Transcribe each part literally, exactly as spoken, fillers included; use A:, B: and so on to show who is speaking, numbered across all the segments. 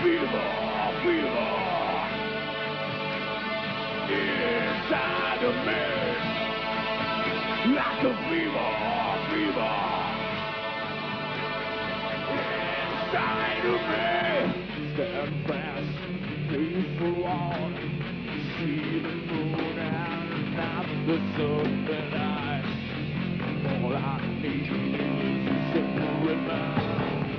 A: fever, fever inside of me, like a fever, fever inside of me. Stand fast, face the wall, see the moon and not the sun, but I, all I need is a simple reminder.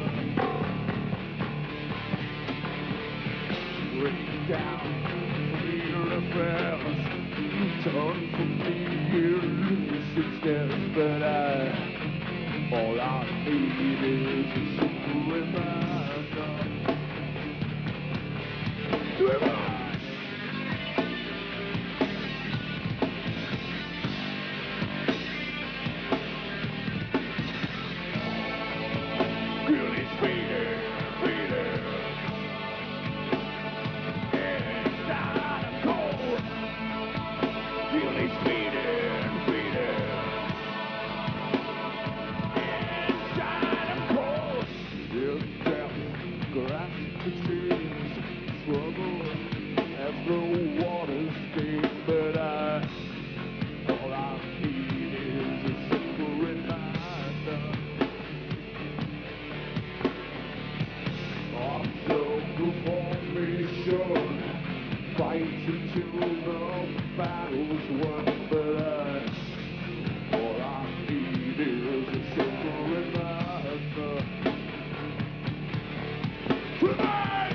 A: Break down, real affairs, turn from me, elusive steps, but I, all I need is a simple reminder. Reminder. Feel it speeding, speeding inside of cold. Feel it speeding, speeding inside of cold. Feel death, grasp the trees, struggle as the waters deep, but I, all I need is a simple reminder. Formation, fight until the battle's won, but I, all I need is a simple reminder. Tonight!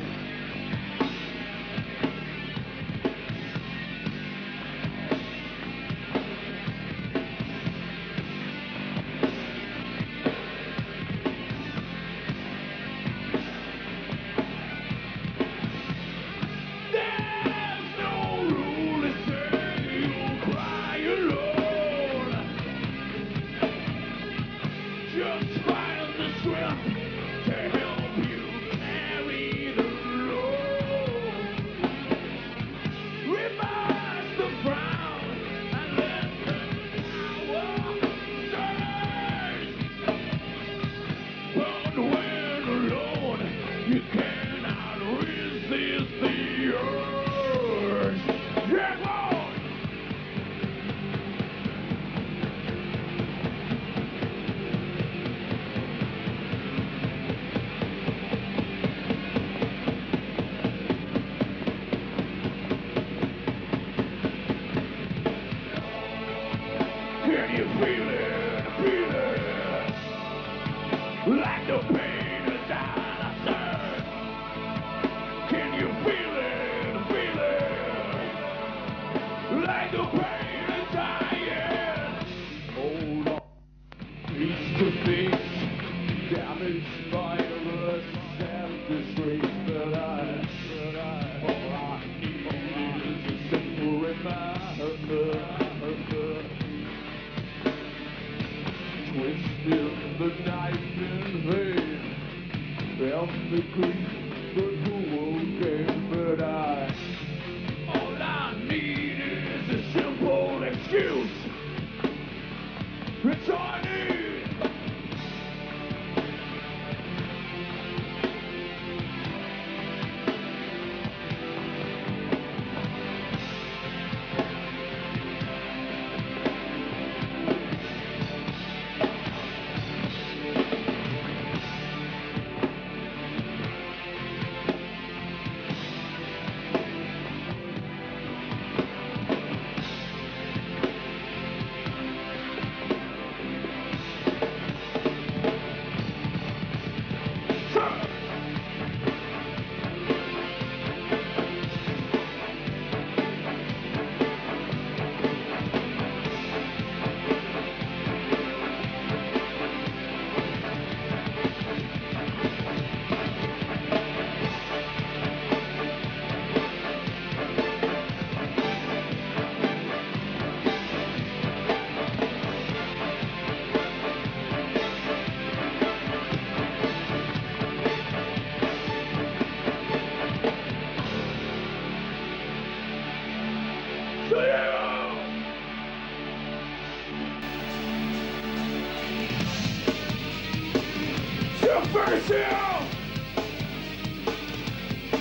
A: Just find the strength to help you carry the load. Reverse the frown and let the power surge. But when alone, you cannot resist the urge. Yeah, Lord! Can you feel it, feel it, like the pain is out of sight? Can you feel it, feel it, like the pain is dying? Hold on, face to face, damaged by the self-disgrace, but I, but I, all I need is a simple reminder. Twisting the knife in vain, felt the grief, the cruel game, but I, all I need is a simple excuse. It's all I need. Subversive!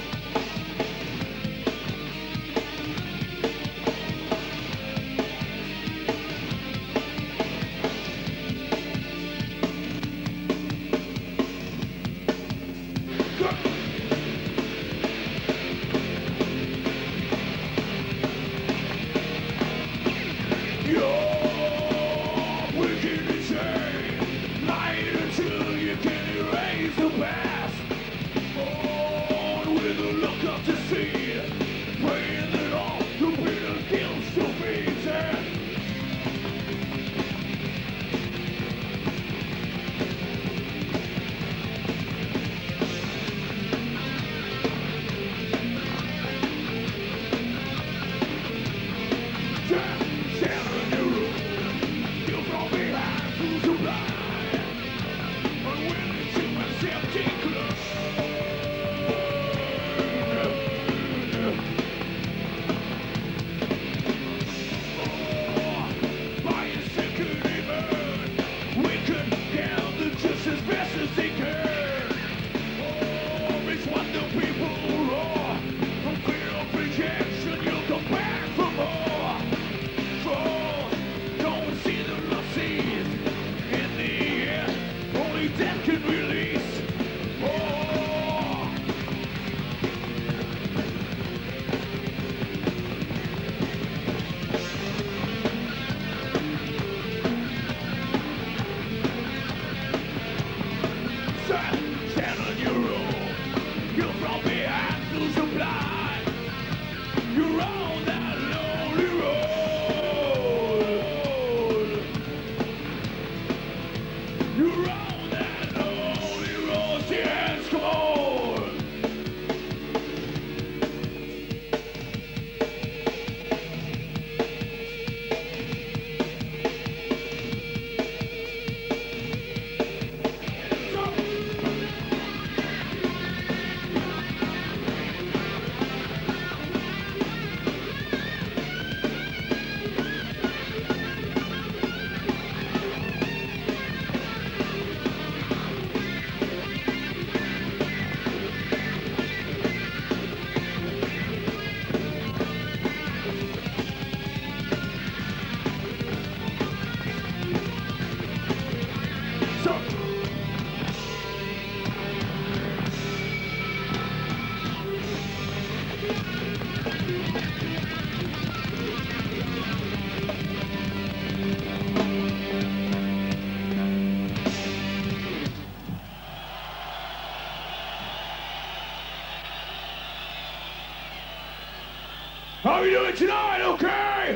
A: How are you doing tonight, okay?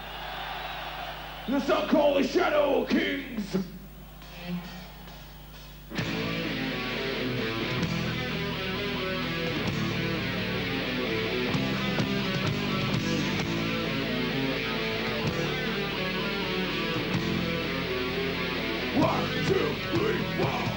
A: The song called The Shadow Kings. One, two, three, four.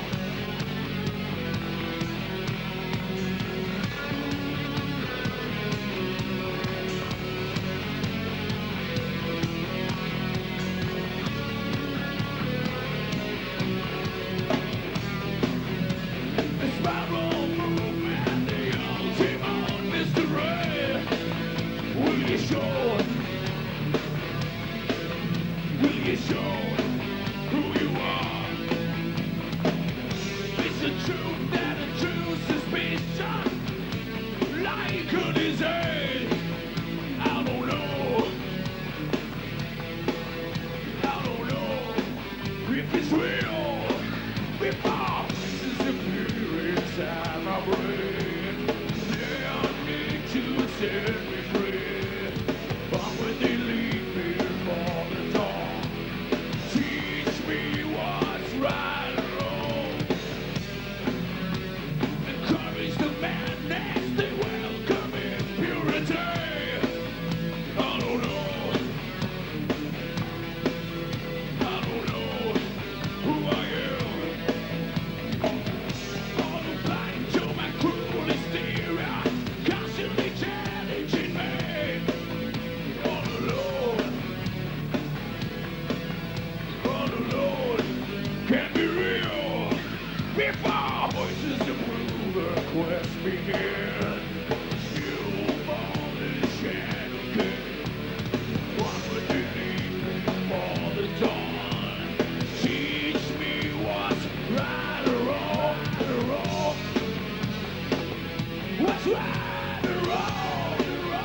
A: right and wrong,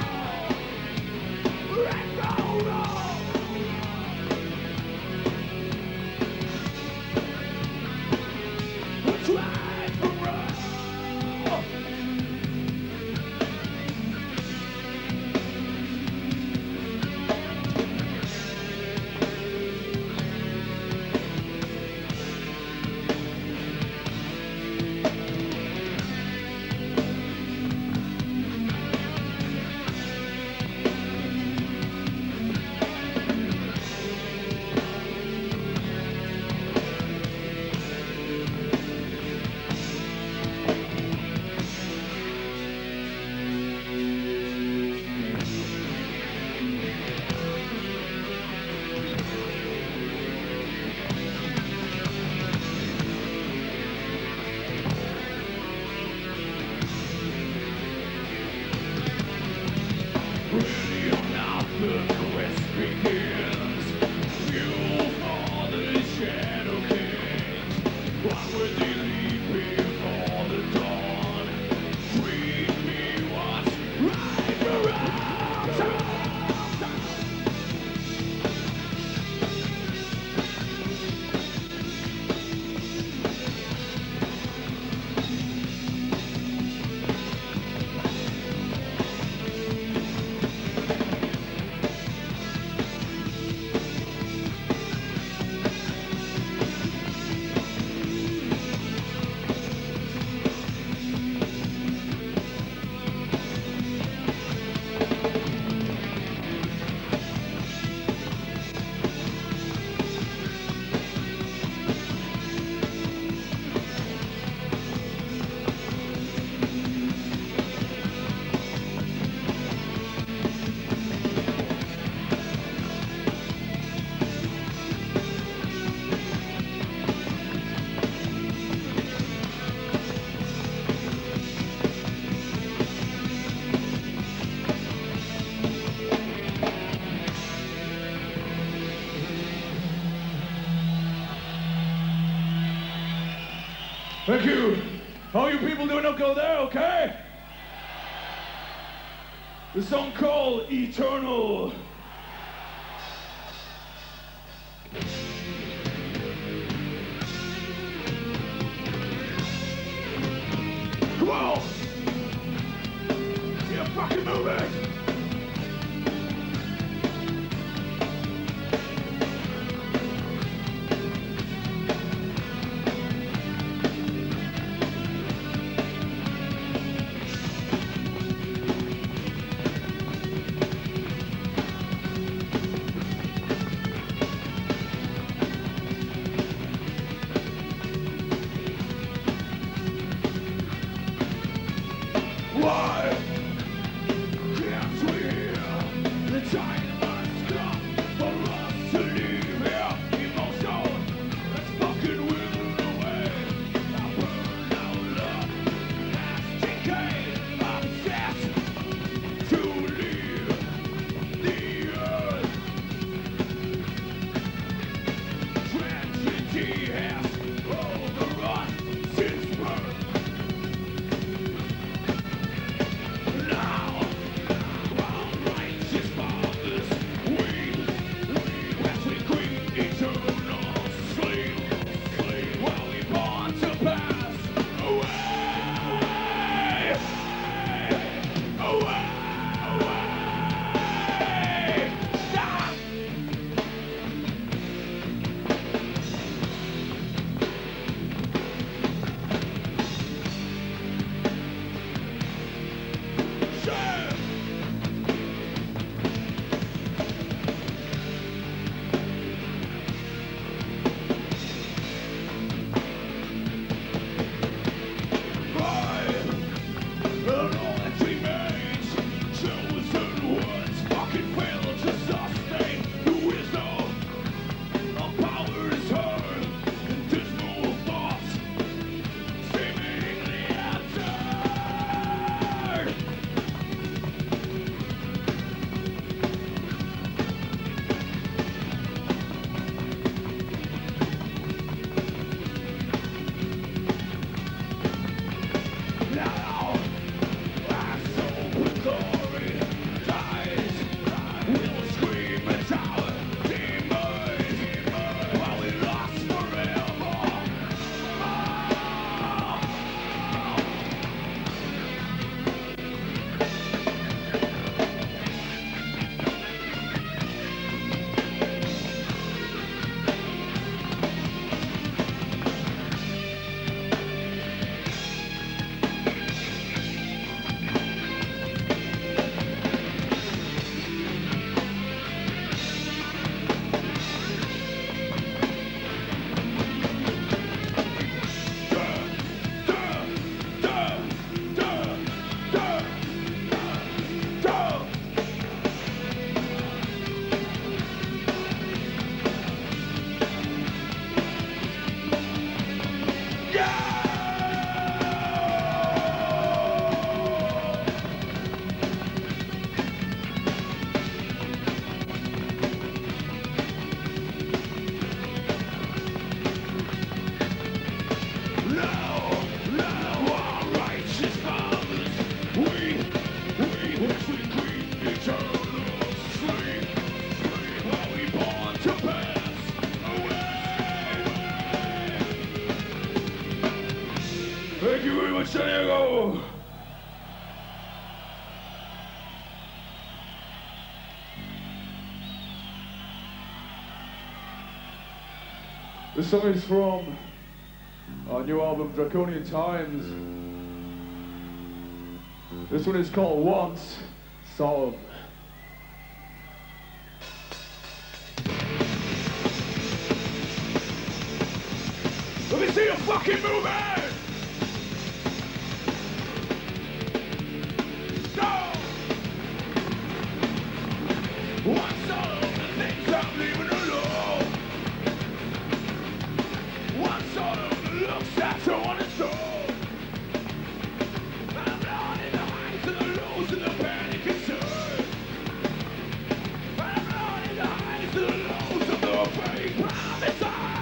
A: right or wrong. What's right from wrong? Thank you. How you people doing okay there, okay? The song called Eternal. Come on! Yeah, fucking move it! Thank you very much, San Diego. This song is from our new album, Draconian Times. This one is called Once Solemn. Let me see you fucking move it! No! Once solemn, the things I'm leaving alone. Once solemn, the looks that so on its own. I'm not in the highs and the lows and the panic concern. I'm not in the highs and the lows of the fake promise I.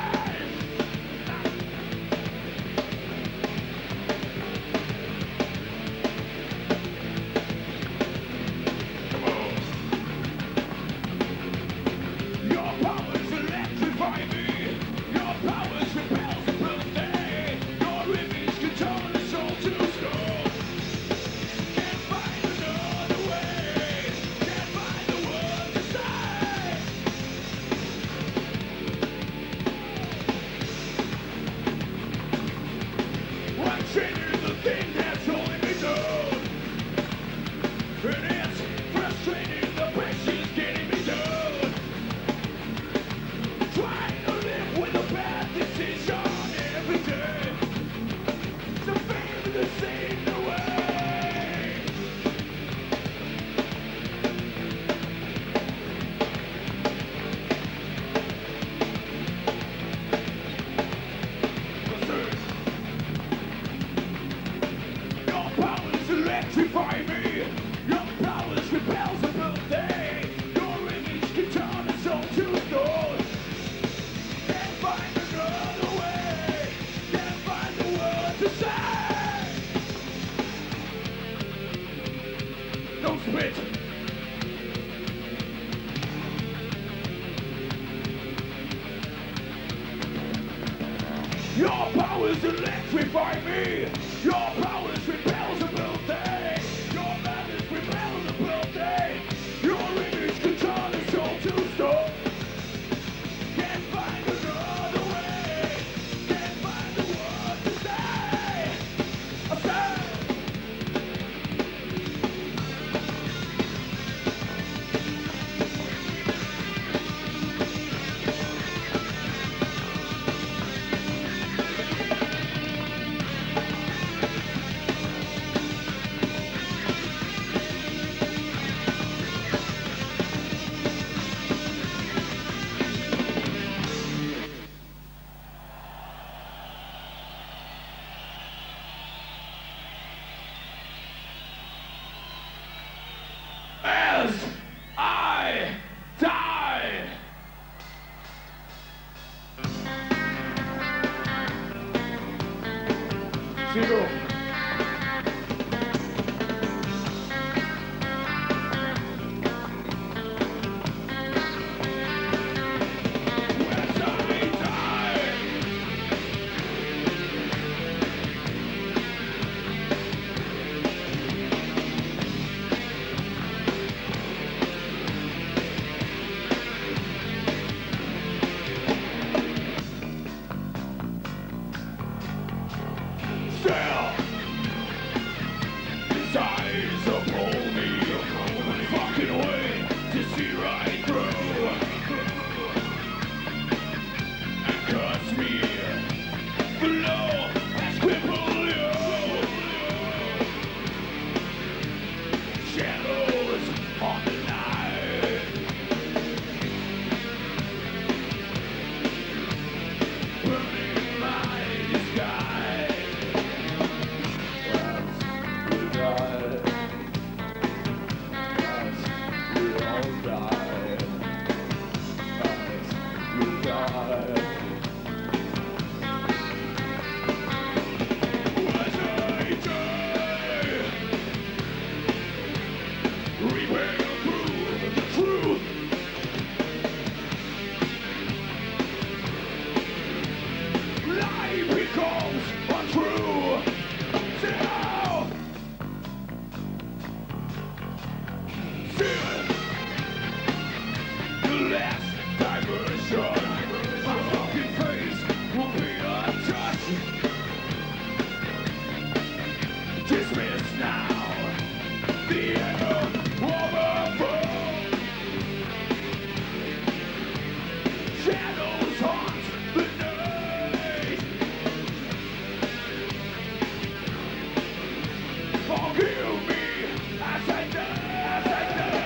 A: Your powers electrify me. Your powers repels ability. Your madness repels ability. Your image can turn a soul to stone. Can't find another way. Can't find the words to say. I say. dismissed now. The end of a fall. Shadows haunt the night. Forgive me as I die, as I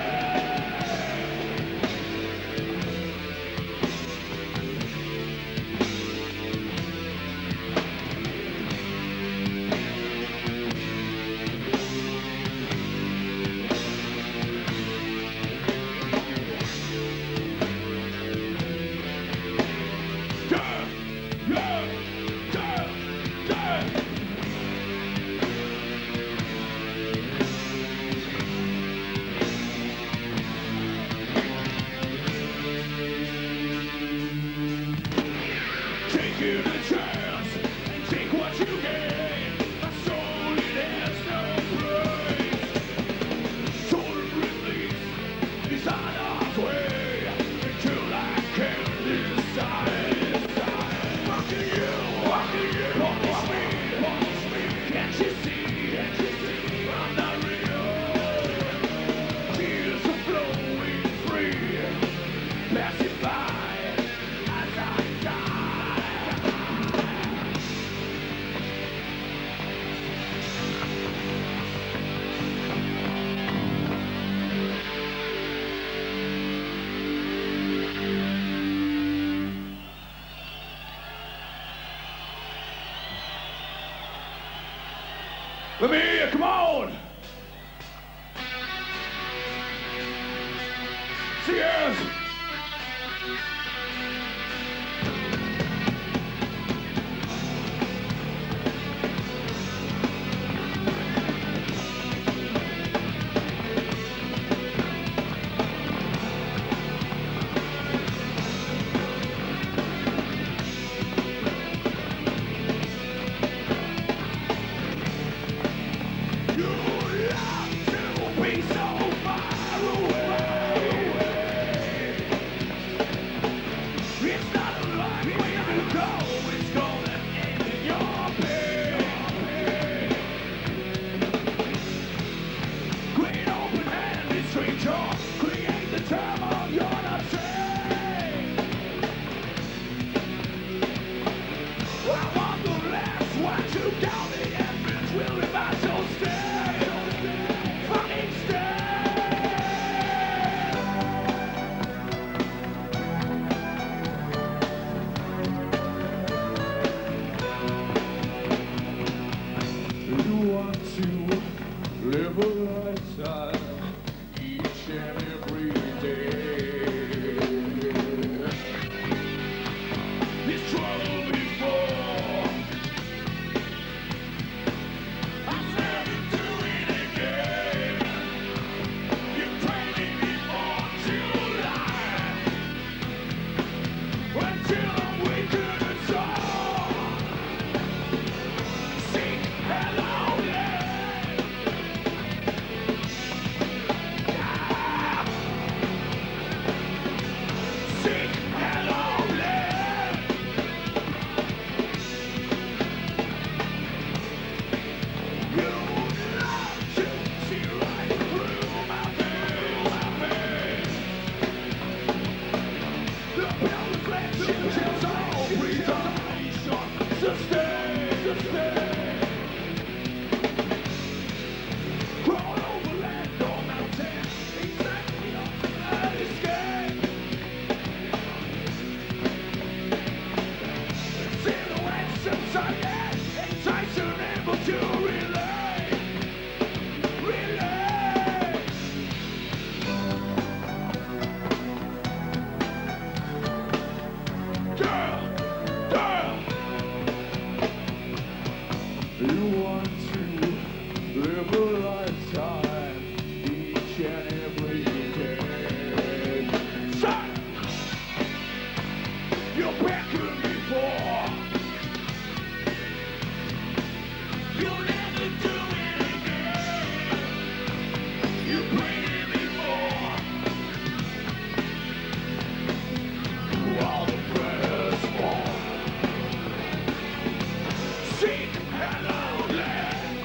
A: taking a chance and take what you gain. A soul it has no praise. Total release is on our way until I can decide. What do you, what do you, punish me, punish me? Can't you see, can't you see? I'm not real. Tears are flowing free, passing by as I die. Let me hear you, come on! Cheers! You love to be so far away. It's not a lie when you go, it's gonna end in your pain. Great open handed stranger, create the turmoil you're not saying. I want the last one to count the embers will remind so stay, fucking stay. You want to live a lifetime each and every day. This trouble before, I'll never do it again. You training me for July until I'm weaker than song. Seek hello land. Ah. Seek hello land. You love to see right through my veil, my veil. The bell is ringing, chills all breathe on. Sustain, sustain. Crawl over land or mountain, exactly on the escape. Silhouettes inside it, enticing, able to relay, relay. Girl, girl, you want to live a lifetime each and every day. Son, you're beckoning me for. You'll never do it again. You bring me more. All the prayers for. Seek hello land.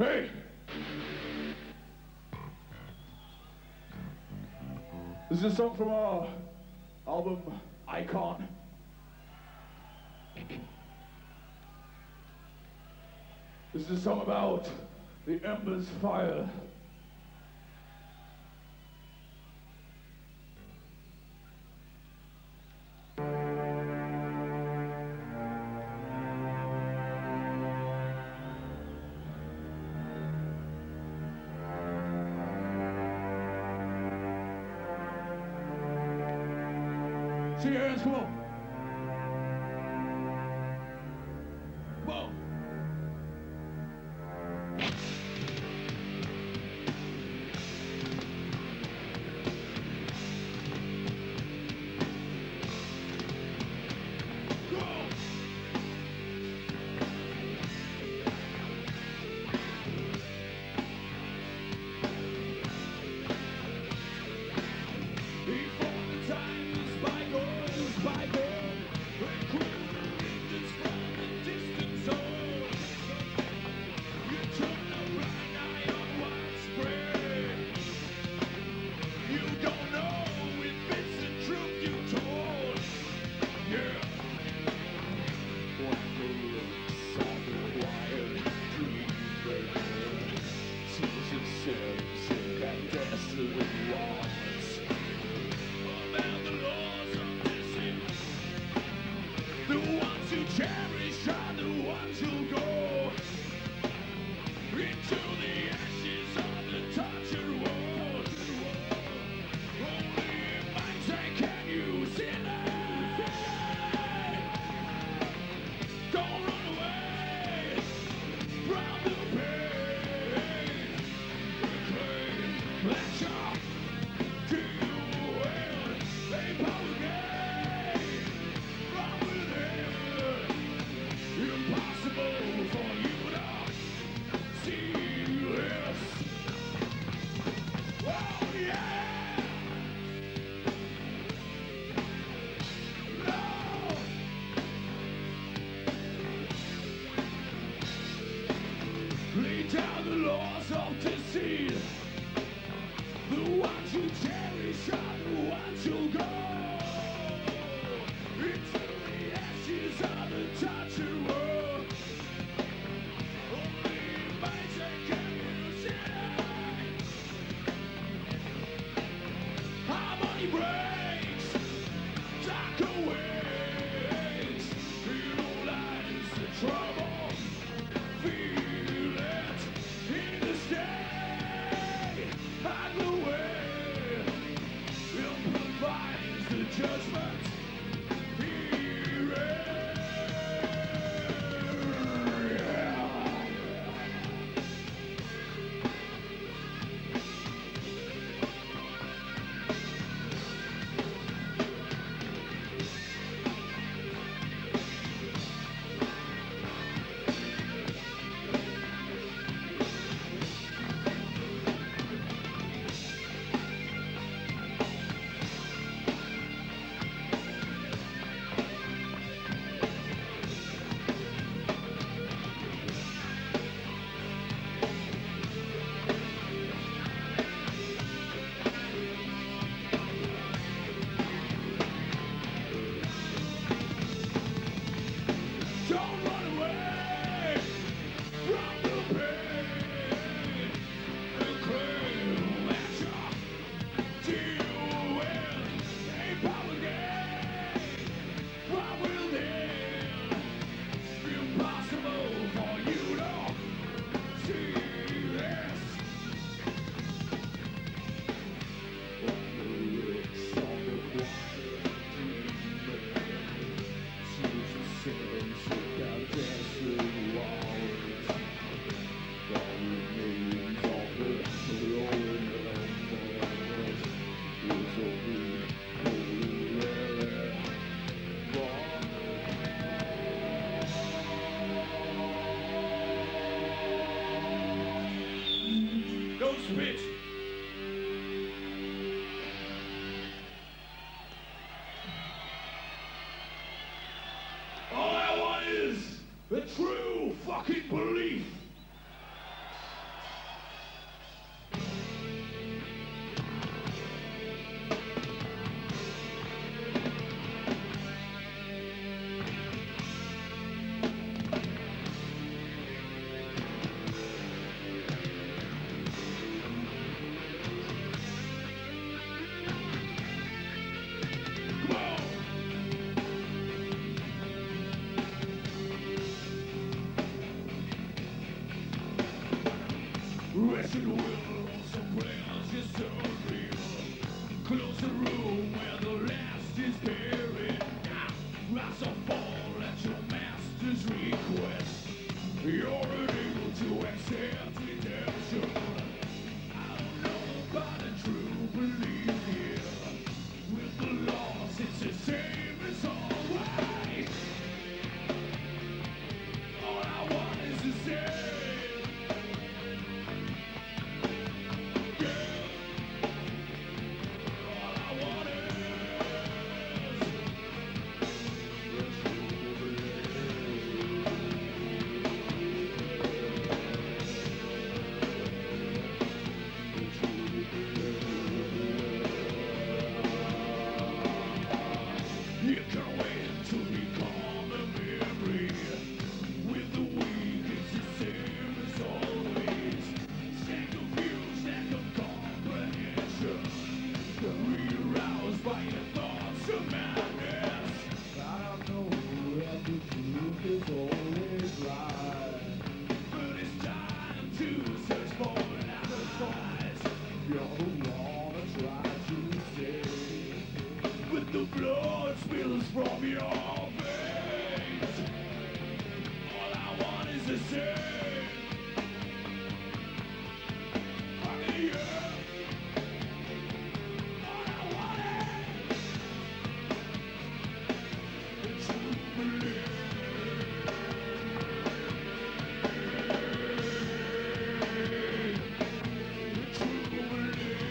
A: Hey! This is a song from our album, Icon. This is a song about the embers fire. See your hands, come on. Whoa. Cherish are the ones who go into the ashes of the tortured world. Only in mindset can you see that. Don't run away from the pain. Reclaim that you're doing a power game from within. Impossible for you to see this. Oh yeah! No! Lay down the laws of deceit. The ones you cherish are the ones you'll go into the ashes of the tortured world. Only mindset can use it. Harmony breaks, dark awaits. Feel lies the trouble. Feel it in the state. Hide the way. Improvises the judgment. Here it. Don't run away from the pain and claim that you're doing a power game from within. Impossible for you to see this. On the lyrics of the choir, Jesus sings about dancing walls. The remains of the rolling numbers is a weak, holy relic. Go spit! All I want is the true fucking belief. fills the room where the last is buried. Rise or fall at your master's request. You're unable to accept redemption. I don't know about a true belief here. With the loss, it's the same as always. All I want is the same. Yeah. All I want is you can wait to recall the memory. With the weak, it's the same as always. Stand confused, lack of comprehension. Re-aroused by your thoughts of madness. I know that the truth is always right. But it's time to search for lies. You're the one I try to save. But the blood spills from your veins. All I want is the same. Honey, yeah. All I want is the true belief. The true belief.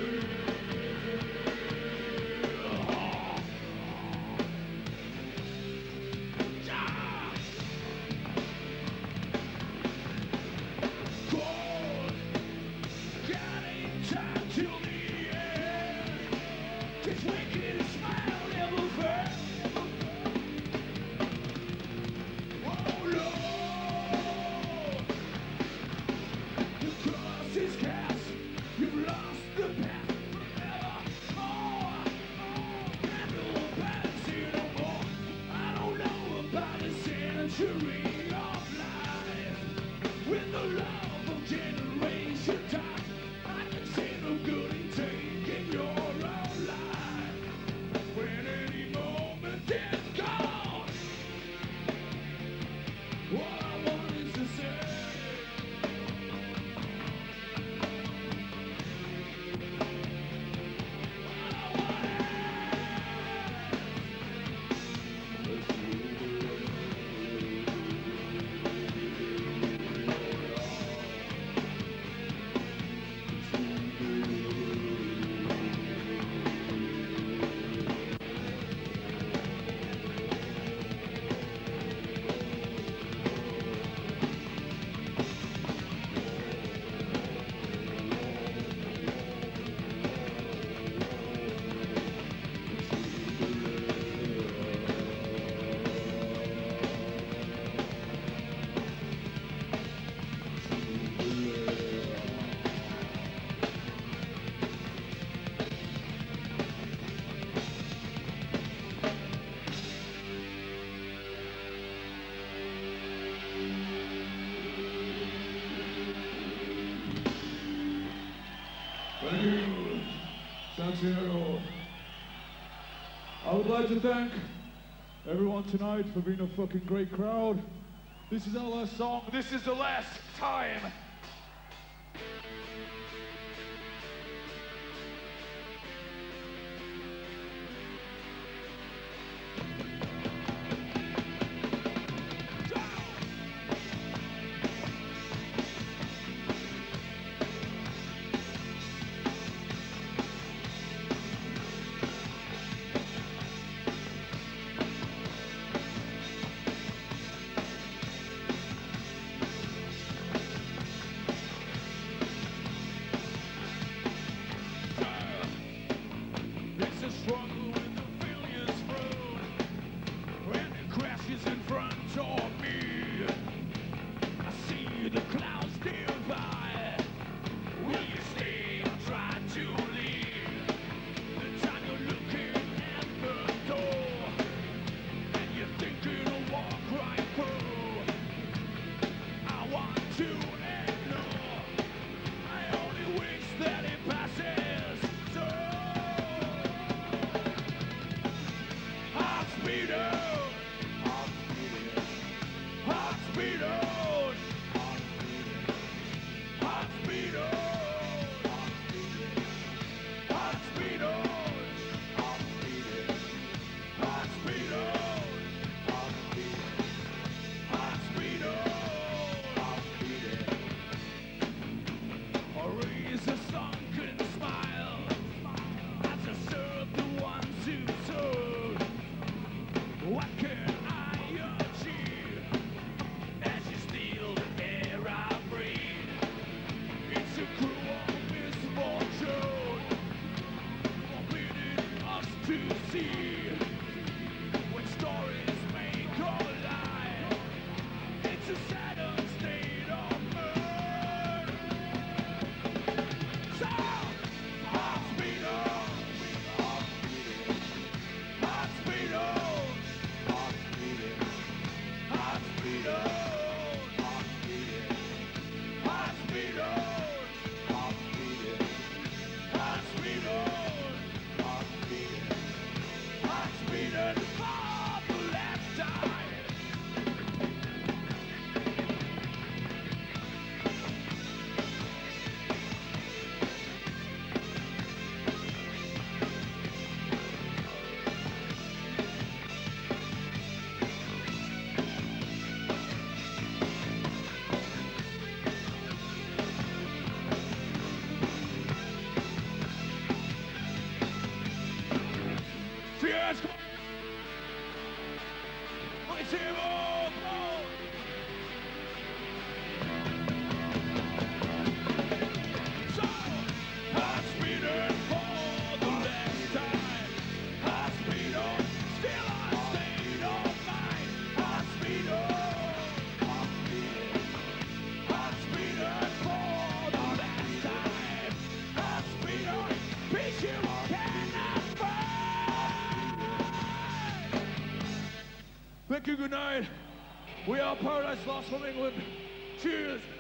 A: Century of life, with the love of generation time, I can see no good in taking your own life. When any moment is gone, all I want is to say, all I want Thank you, Santiago. I would like to thank everyone tonight for being a fucking great crowd. This is our last song. This is the last time. see when stories may collide. It's a sad state of mood. So, hearts beat on, hearts beat on, hearts beat on, hearts beat on, hearts beat on, hearts beat on, hearts beat on, hearts beat on, hearts beat on for the last time. Cheers! My team all blown! So, hearts beating for the last time. Hearts beat on, still a state of mind. Hearts beat on, hearts beating, hearts beating for the last time. Hearts beat on, peace you cannot find. Thank you, good night. We are Paradise Lost from England. Cheers.